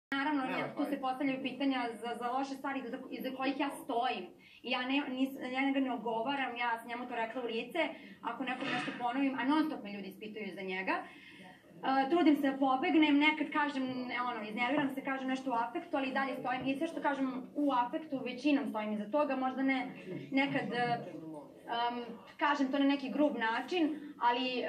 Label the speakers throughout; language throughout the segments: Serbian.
Speaker 1: Naravno, tu se postavljaju pitanja za loše stvari iza kojih ja stojim. I ja njega ne ogovaram, ja sam njemu to rekla u lice, ako nekom nešto ponovim, a non stop me ljudi ispituju za njega. Trudim se da pobegnem, nekad kažem, iznerviram se, kažem nešto u afektu, ali i dalje stojim. I sve što kažem u afektu, većinom stojim iza toga, možda ne nekad kažem to na neki grub način, ali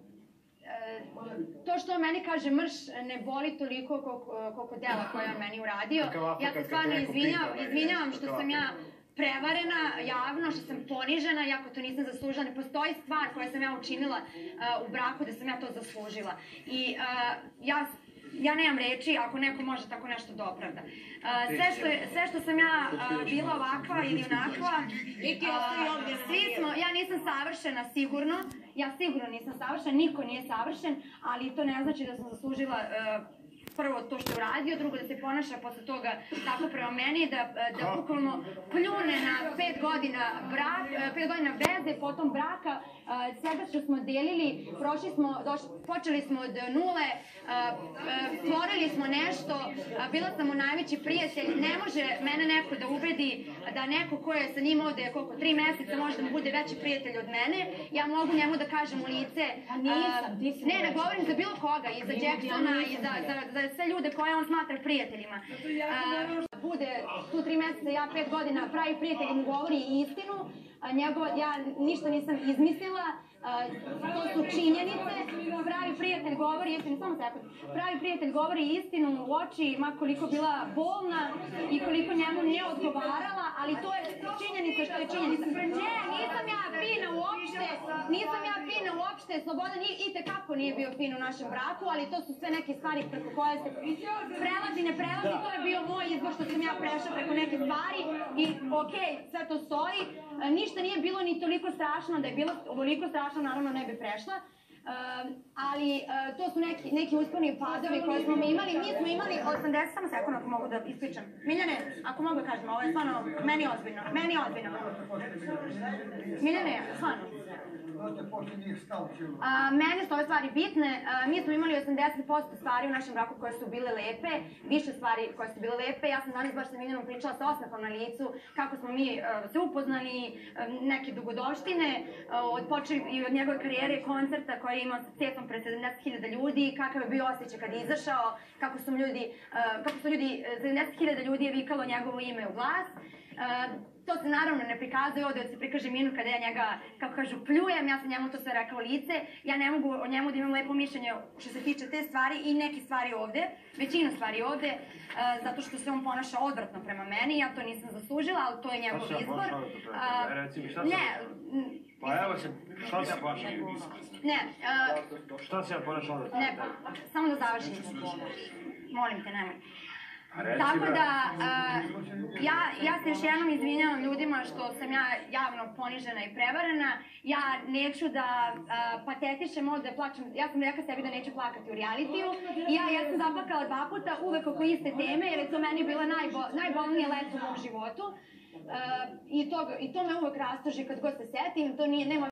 Speaker 1: to što on meni kaže mrš ne boli toliko koliko dela koje on meni uradio. Ja se stvarno izvinjavam što sam ja prevarena javno, što sam ponižena, iako to nisam zaslužila. Ne postoji stvar koja sam ja učinila u braku da sam ja to zaslužila. I ja nemam reči ako neko može tako nešto da opravda. Sve što sam ja bila ovakva ili onakva, ja nisam savršena sigurno, ja sigurno nisam savršena, niko nije savršen, ali to ne znači da sam zaslužila prvo to što je uradio, drugo da se ponaša posle toga tako prema meni, da bukvalno pljune na 5 godina veze, potom braka, svega što smo delili, počeli smo od nule, stvorili smo nešto, bila sam mu najveći prijatelj, ne može mene neko da ubedi da neko ko je sa njim ovde koliko 3 meseca može da mu bude veći prijatelj od mene, ja mogu njemu da kažem u lice, ne govorim za bilo koga, i za Jacksona, i za sve ljude koje on smatra prijateljima. Bude tu 3 meseca, ja 5 godina pravi prijatelj i mu govori istinu, ja ništa nisam izmislila, to su činjenice, pravi prijatelj govori istinu, pravi prijatelj govori istinu u oči, ma koliko bila bolna i koliko njemu nije odgovarala, ali to je činjenica što je činjenica. Ne, nisam ja fina uopšte, Slobodan itekako nije bio fin u našem braku, ali to su sve neke stvari preko koje se prelazi, ne prelazi, to je bio moj izbor što sam ja prešla preko neke stvari i okej, sve to stoji, ništa nije bilo ni toliko strašno, da je bilo ovoliko strašno, naravno ne bi prešla, ali to su neki usponi i padovi koje smo mi imali. Mi smo imali 80, samo sekund ako mogu da ispričam. Miljane, ako mogu da kažem, ovo je stvarno meni ozbiljno. Miljane, stvarno. Mene su ove stvari bitne. Mi smo imali 80% stvari u našem braku koje su bile lepe, više stvari koje su bile lepe. Ja sam danas baš sa Miljanom pričala sa osmehom na licu kako smo mi se upoznali, neke dugodovštine, počeli i od njegove karijere, koncerta koji je imao sa Cefom pred 70.000 ljudi, kakav je bio osjećaj kad je izašao, kako su ljudi, 70.000 ljudi je vikalo njegovo ime u glas. To se naravno ne prikazuje ovde, da se prikaže minut kada ja njega, kako kažu, pljujem, ja sam njemu to sve rekla u lice, ja ne mogu o njemu da imam lepo mišljenje što se tiče te stvari i neke stvari ovde, većina stvari ovde, zato što se on ponaša odvratno prema meni, ja to nisam zaslužila, ali to je njegov izbor.
Speaker 2: Pa evo se, šta se ja ponašao?
Speaker 1: Ne.
Speaker 2: Šta se ja ponašao?
Speaker 1: Ne, samo da završim. Molim te, nemoj. Tako da, ja se još jednom izvinjavam ljudima što sam ja javno ponižena i prevarena. Ja neću da patetišem ovde, da plačem. Ja sam rekla sebi da neću plakati u realitiju. I ja sam zaplakala 2 puta, uvek oko iste teme, jer je to meni bila najbolnije leto u mom životu. I to me uvek rastoži kad god se setim. To nema